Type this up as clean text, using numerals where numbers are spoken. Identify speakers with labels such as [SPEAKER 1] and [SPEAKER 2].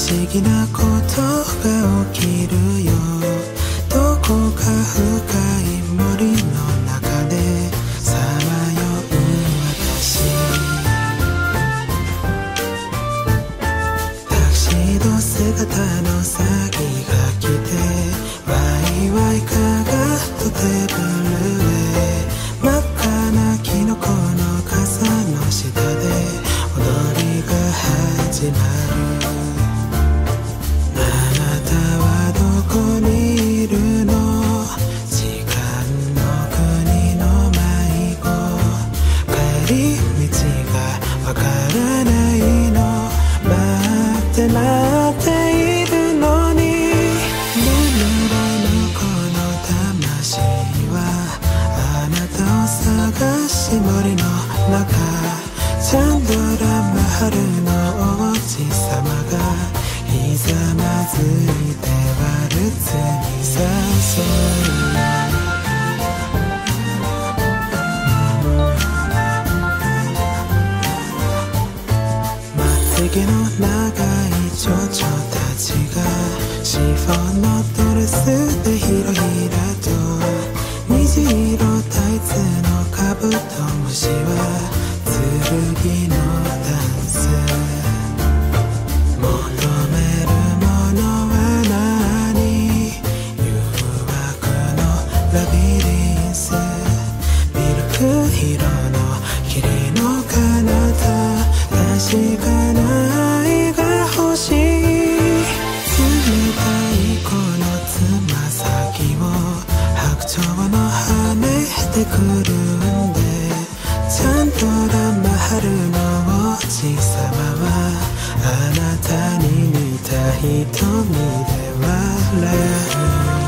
[SPEAKER 1] 思議なことが起きるよ。どこか深い森の中でさまよう私。タキシード姿のサギが来てワイワイかがとテーブルへ。真っ赤なキノコの傘の下で踊りが始まる。あなたはどこにいるの？時間の国の迷子。帰り道がわからないの。待って待っているのに。眠れのこの魂はあなたを探し森の中。チャンドラマハルの王子様がひざまずいてワルツに誘う。まつげの長い蝶々たちがシフォンのドレスでひらひらと。虹色タイツのカブトムシは剣のダンス。求めるものは何？誘惑のラビリンス。ミルク色の霧の彼方。確かな愛が欲しい。冷たいこのつま先を白鳥の羽でくるんで。チャンドラマハルの王子様はあなたに似た瞳で笑う。